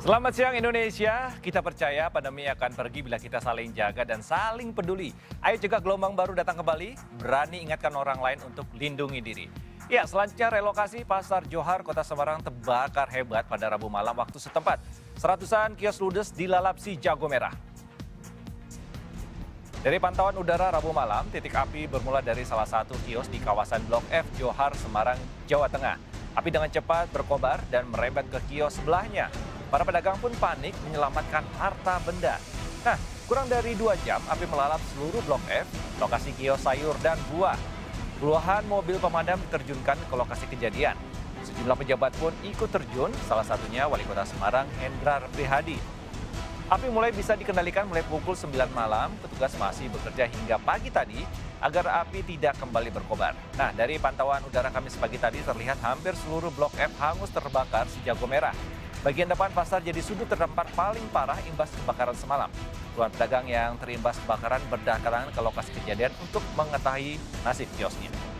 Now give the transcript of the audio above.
Selamat siang Indonesia, kita percaya pandemi akan pergi bila kita saling jaga dan saling peduli. Ayo cegah gelombang baru datang kembali, berani ingatkan orang lain untuk lindungi diri. Ya, selanjutnya relokasi Pasar Johar Kota Semarang terbakar hebat pada Rabu malam waktu setempat. Seratusan kios ludes dilalap si jago merah. Dari pantauan udara Rabu malam, titik api bermula dari salah satu kios di kawasan Blok F Johar, Semarang, Jawa Tengah. Api dengan cepat berkobar dan merembet ke kios sebelahnya. Para pedagang pun panik menyelamatkan harta benda. Nah, kurang dari 2 jam api melalap seluruh Blok F, lokasi kios sayur dan buah. Puluhan mobil pemadam diterjunkan ke lokasi kejadian. Sejumlah pejabat pun ikut terjun, salah satunya Wali Kota Semarang, Hendrar Prihadi. Api mulai bisa dikendalikan mulai pukul 9 malam, petugas masih bekerja hingga pagi tadi agar api tidak kembali berkobar. Nah, dari pantauan udara Kamis pagi tadi terlihat hampir seluruh Blok F hangus terbakar si jago merah. Bagian depan pasar jadi sudut terdampak paling parah imbas kebakaran semalam. Puluhan pedagang yang terimbas kebakaran berdatangan ke lokasi kejadian untuk mengetahui nasib kiosnya.